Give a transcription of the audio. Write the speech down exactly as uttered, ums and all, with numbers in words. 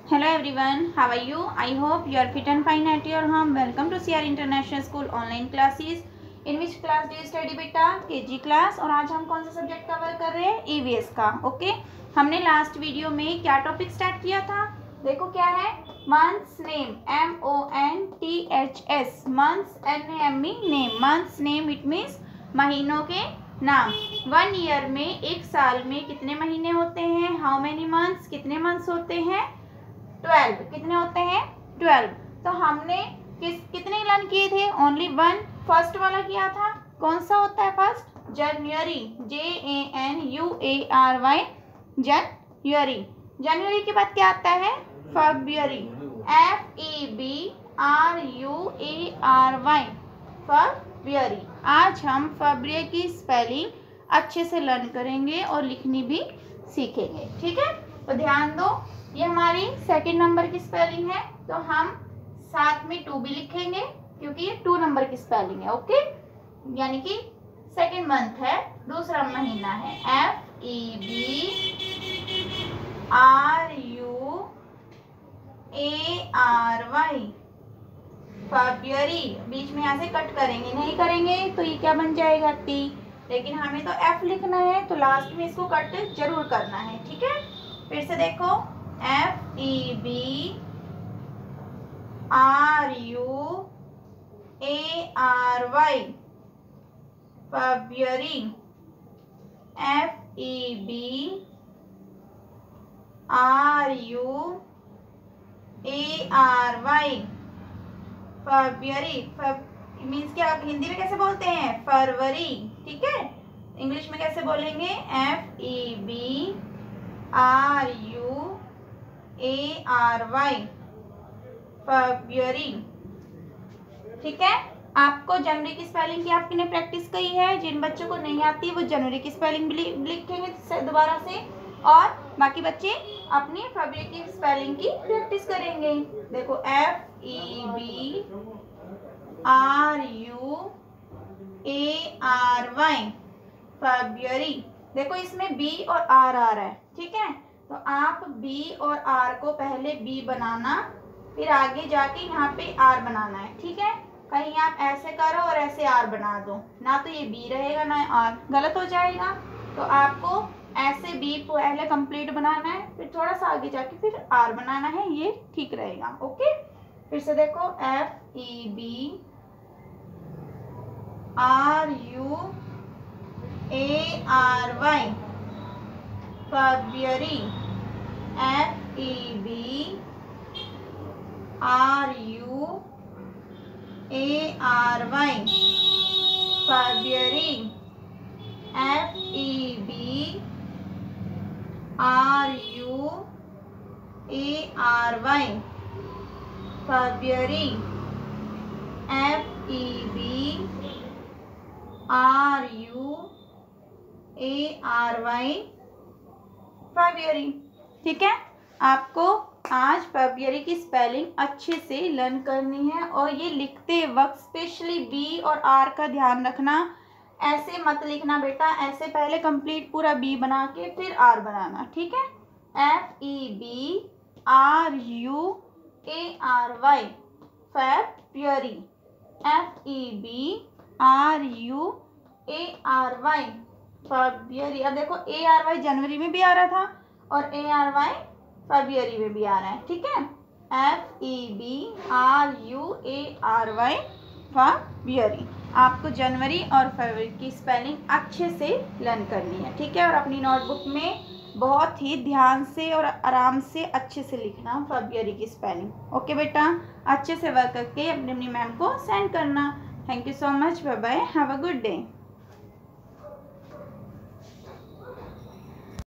Hello everyone, how are you? I hope you are fit and fine at your home. Welcome to C R International School online classes. In which class do you study बेटा? के जी class. और आज हम कौन सा subject cover कर रहे हैं? ई वी एस का। ओके, हमने लास्ट वीडियो में क्या टॉपिक स्टार्ट किया था? देखो क्या है, months name, M O N T H S, months, N A M E, name. Months name it means महीनों के नाम। वन ईयर में, एक साल में कितने महीने होते हैं? हाउ मेनी मंथ्स, कितने मंथ्स होते हैं? ट्वेल्व। कितने होते हैं? ट्वेल्व। तो हमने किस कितने लर्न किए थे? Only one. फर्स्ट वाला किया था, कौन सा होता है फर्स्ट? जनवरी, J A N U A R Y, जनवरी। जनवरी के बाद क्या आता है? फरवरी, F E B R U A R Y, फरवरी। आज हम फरवरी की स्पेलिंग अच्छे से लर्न करेंगे और लिखनी भी सीखेंगे, ठीक है? तो ध्यान दो, ये हमारी सेकंड नंबर की स्पेलिंग है, तो हम साथ में टू भी लिखेंगे क्योंकि ये टू नंबर की स्पेलिंग है। ओके, यानी कि सेकंड मंथ है, दूसरा महीना है। F E B R U A R Y, फरवरी। बीच में यहाँ से कट करेंगे, नहीं करेंगे तो ये क्या बन जाएगा? टी। लेकिन हमें तो एफ लिखना है, तो लास्ट में इसको कट जरूर करना है, ठीक है? फिर से देखो, F E B R U A R Y, फरवरी। F E B R U A R Y, फरवरी। मीन्स क्या, हिंदी में कैसे बोलते हैं? फरवरी, ठीक है? इंग्लिश में कैसे बोलेंगे? F E B R U A R Y, फरवरी, ठीक है? आपको जनवरी की स्पेलिंग की आपने प्रैक्टिस की है। जिन बच्चों को नहीं आती वो जनवरी की स्पेलिंग भी लिखेंगे दोबारा से, और बाकी बच्चे अपनी फरवरी की स्पेलिंग की प्रैक्टिस करेंगे। देखो, F E B R U A R Y, फरवरी। देखो इसमें बी और आर आ रहा है, ठीक है? तो आप बी और आर को पहले बी बनाना, फिर आगे जाके यहाँ पे आर बनाना है, ठीक है? कहीं आप ऐसे करो और ऐसे आर बना दो ना, तो ये बी रहेगा ना आर, गलत हो जाएगा। तो आपको ऐसे बी पहले कंप्लीट बनाना है, फिर थोड़ा सा आगे जाके फिर आर बनाना है, ये ठीक रहेगा। ओके, फिर से देखो, F E B R U A R Y, फरवरी। F E B R U A R Y, फरवरी। F E B R U A R Y, फरवरी। F E B R U A R Y, फरवरी, ठीक है? आपको आज फरवरी की spelling अच्छे से लर्न करनी है, और ये लिखते वक्त स्पेशली बी और आर का ध्यान रखना। ऐसे मत लिखना बेटा, ऐसे पहले कंप्लीट पूरा बी बना के फिर आर बनाना, ठीक है? F E B R U A R Y, फरवरी। F E B R U A R Y, फरवरी। अब देखो, ए आर वाई जनवरी में भी आ रहा था और ए आर वाई फरवरी में भी आ रहा है, ठीक है? F E B R U A R Y, फरवरी। आपको जनवरी और फरवरी की स्पेलिंग अच्छे से लर्न करनी है, ठीक है? और अपनी नोटबुक में बहुत ही ध्यान से और आराम से अच्छे से लिखना फरवरी की स्पेलिंग। ओके बेटा, अच्छे से वर्क करके अपनी अपनी मैम को सेंड करना। Thank you so much, bye bye, have a good day.